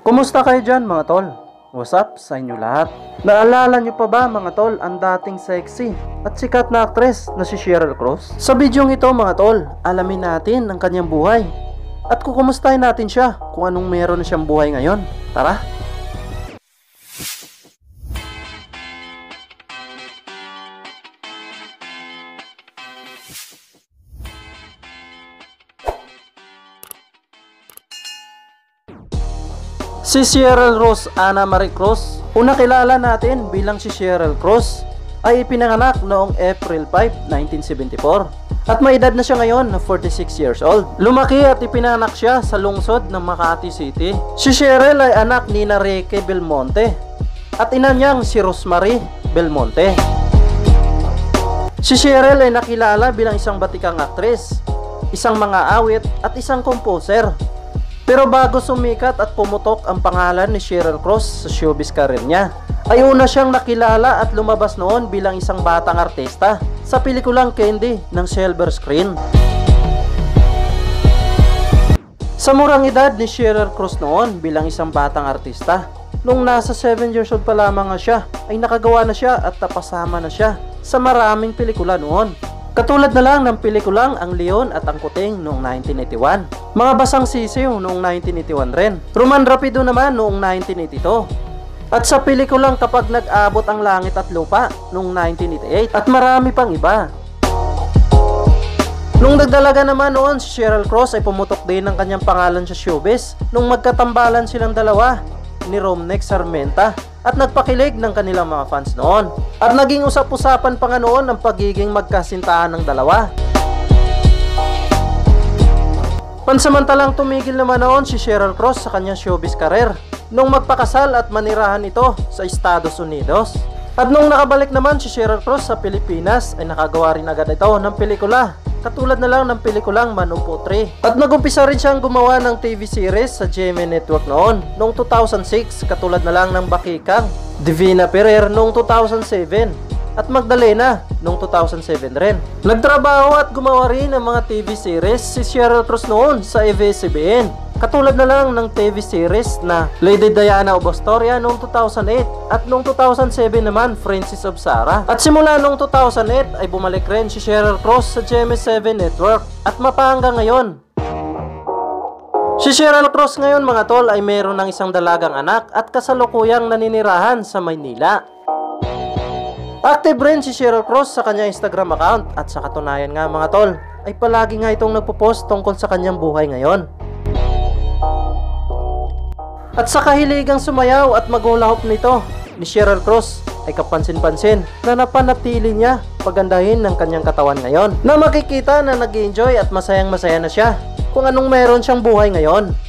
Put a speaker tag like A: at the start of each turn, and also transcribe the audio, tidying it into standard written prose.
A: Kumusta kayo dyan mga tol? What's up sa inyo lahat? Naalala nyo pa ba mga tol ang dating sexy at sikat na aktres na si Sheryl Cross? Sa bidyong ito mga tol, alamin natin ang kanyang buhay at kukumustahin natin siya kung anong meron na siyang buhay ngayon. Tara! Si Sheryl Rose Anna Marie Cross, una kilala natin bilang si Sheryl Cross, ay ipinanganak noong April 5, 1974 at may edad na siya ngayon na 46 years old. Lumaki at ipinanganak siya sa lungsod ng Makati City. Si Sheryl ay anak ni Ricky Belmonte at ina niyang si Rosemary Belmonte. Si Sheryl ay nakilala bilang isang batikang aktres, isang mga awit at isang composer. Pero bago sumikat at pumutok ang pangalan ni Sheryl Cross sa showbiz career niya, ay una siyang nakilala at lumabas noon bilang isang batang artista sa pelikulang Candy ng silver screen. Sa murang edad ni Sheryl Cross noon bilang isang batang artista, nung nasa 7 years old pa lamang nga siya, ay nakagawa na siya at napasama na siya sa maraming pelikula noon. Katulad na lang ng pelikulang Ang Leon at ang Kuting noong 1981, Mga Basang Sisiw noong 1981 rin, Roman Rapido naman noong 1982, at sa pelikulang Kapag Nag-abot ang Langit at Lupa noong 1988, at marami pang iba. Nung nagdalaga naman noon, si Sheryl Cross ay pumutok din ng kanyang pangalan sa showbiz nung magkatambalan silang dalawa ni Romneck Sarmenta at nagpakilig ng kanilang mga fans noon. At naging usap-usapan pa nga noon ang pagiging magkasintahan ng dalawa. Pansamantalang tumigil naman noon si Sheryl Cross sa kanyang showbiz career nung magpakasal at manirahan ito sa Estados Unidos. At nung nakabalik naman si Sheryl Cross sa Pilipinas ay nakagawa rin agad ito ng pelikula, katulad na lang ng pelikulang Manuputri. At nagumpisa rin siyang gumawa ng TV series sa GMA Network noon noong 2006, katulad na lang ng Bakikang, Divina Ferrer noong 2007 at Magdalena noong 2007 rin. Nagtrabaho at gumawa rin ng mga TV series si Sheryl Cross noon sa ABS-CBN, katulad na lang ng TV series na Lady Diana of Astoria noong 2008 at noong 2007 naman Princess of Sarah. At simula noong 2008 ay bumalik rin si Sheryl Cross sa GMA7 Network at mapahanggang ngayon. Si Sheryl Cross ngayon mga tol ay meron ng isang dalagang anak at kasalukuyang naninirahan sa Maynila. Active rin si Sheryl Cross sa kanyang Instagram account at sa katunayan nga mga tol ay palagi nga itong nagpo-post tungkol sa kanyang buhay ngayon. At sa kahiligang sumayaw at mag-hula-hoop nito ni Sheryl Cross ay kapansin-pansin na napanatili niya pagandahin ng kanyang katawan ngayon, na makikita na nag-enjoy at masayang-masaya na siya kung anong meron siyang buhay ngayon.